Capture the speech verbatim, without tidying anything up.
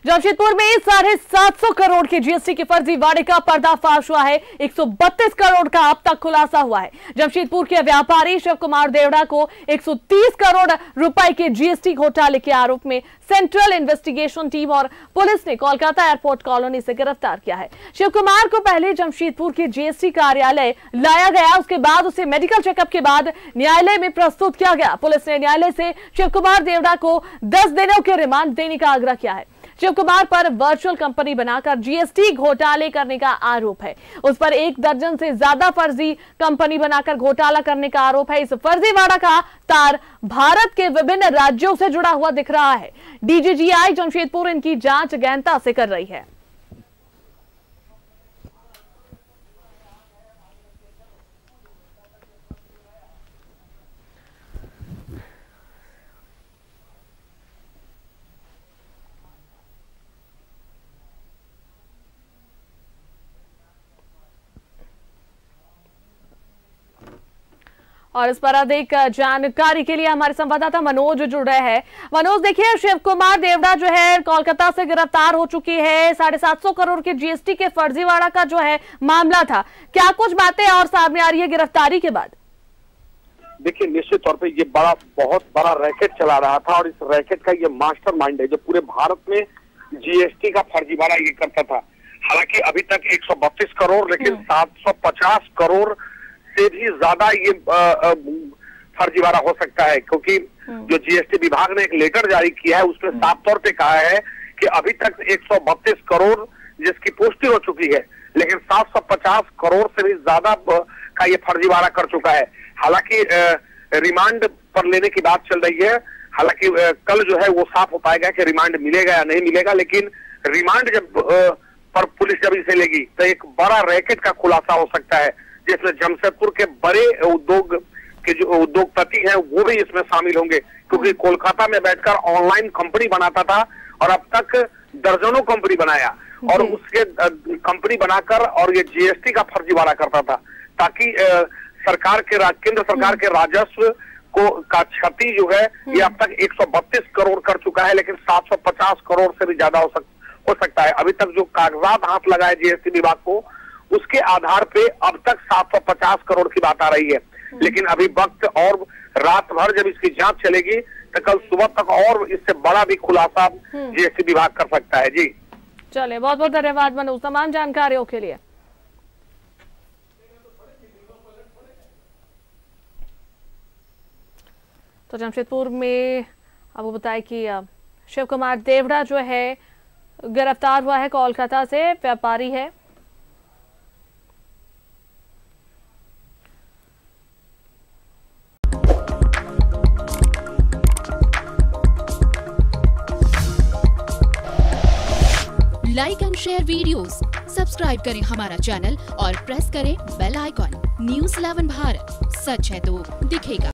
जमशेदपुर में साढ़े सात सौ करोड़ के जीएसटी के फर्जीवाड़े का पर्दाफाश हुआ है। एक सौ बत्तीस करोड़ का अब तक खुलासा हुआ है। जमशेदपुर के व्यापारी शिव कुमार देवड़ा को एक सौ तीस करोड़ रुपए के जीएसटी घोटाले के आरोप में सेंट्रल इन्वेस्टिगेशन टीम और पुलिस ने कोलकाता एयरपोर्ट कॉलोनी से गिरफ्तार किया है। शिव कुमार को पहले जमशेदपुर के जीएसटी कार्यालय लाया गया, उसके बाद उसे मेडिकल चेकअप के बाद न्यायालय में प्रस्तुत किया गया। पुलिस ने न्यायालय से शिव कुमार देवड़ा को दस दिनों के रिमांड देने का आग्रह किया है। शिव कुमार पर वर्चुअल कंपनी बनाकर जीएसटी घोटाले करने का आरोप है। उस पर एक दर्जन से ज्यादा फर्जी कंपनी बनाकर घोटाला करने का आरोप है। इस फर्जीवाड़ा का तार भारत के विभिन्न राज्यों से जुड़ा हुआ दिख रहा है। डीजीजीआई जमशेदपुर इनकी जांच गहनता से कर रही है। और इस पर अधिक जानकारी के लिए हमारे संवाददाता मनोज जुड़ रहे हैं। मनोज, देखिए, शिव कुमार देवड़ा जो है कोलकाता से गिरफ्तार हो चुकी है। साढ़े सात सौ करोड़ के जीएसटी के फर्जीवाड़ा का जो है मामला था, क्या कुछ बातें और सामने आ रही है गिरफ्तारी के बाद? देखिए, निश्चित तौर पे ये बड़ा बहुत बड़ा रैकेट चला रहा था और इस रैकेट का ये मास्टरमाइंड है जो पूरे भारत में जीएसटी का फर्जीवाड़ा ये करता था। हालांकि अभी तक एक सौ बत्तीस करोड़ लेकिन सात सौ पचास करोड़ से भी ज्यादा ये फर्जीवाड़ा हो सकता है, क्योंकि जो जीएसटी विभाग ने एक लेटर जारी किया है उसमें साफ तौर पे कहा है कि अभी तक एक सौ बत्तीस करोड़ जिसकी पुष्टि हो चुकी है, लेकिन सात सौ पचास करोड़ से भी ज्यादा का ये फर्जीवाड़ा कर चुका है। हालांकि रिमांड पर लेने की बात चल रही है। हालांकि कल जो है वो साफ हो पाएगा कि रिमांड मिलेगा या नहीं मिलेगा, लेकिन रिमांड जब पर पुलिस जब इसे लेगी तो एक बड़ा रैकेट का खुलासा हो सकता है, जिसमें जमशेदपुर के बड़े उद्योग के जो उद्योगपति हैं वो भी इसमें शामिल होंगे, क्योंकि कोलकाता में बैठकर ऑनलाइन कंपनी बनाता था और अब तक दर्जनों कंपनी बनाया और उसके कंपनी बनाकर और ये जीएसटी का फर्जीवाड़ा करता था, ताकि सरकार के केंद्र सरकार के राजस्व को का क्षति जो है ये अब तक एक सौ बत्तीस करोड़ कर चुका है, लेकिन सात सौ पचास करोड़ से भी ज्यादा हो, सक, हो सकता है। अभी तक जो कागजात हाथ लगाए जीएसटी विभाग को, उसके आधार पे अब तक सात सौ पचास करोड़ की बात आ रही है, लेकिन अभी वक्त और रात भर जब इसकी जांच चलेगी तो कल सुबह तक और इससे बड़ा भी खुलासा जीएसटी विभाग कर सकता है। जी चलिए, बहुत बहुत धन्यवाद मनोज तमाम जानकारियों के लिए। तो जमशेदपुर में आपको बताया कि शिव कुमार देवड़ा जो है गिरफ्तार हुआ है, कोलकाता से व्यापारी है। Like and share videos, subscribe करें हमारा चैनल और प्रेस करें bell icon. News eleven Bharat, सच है तो दिखेगा।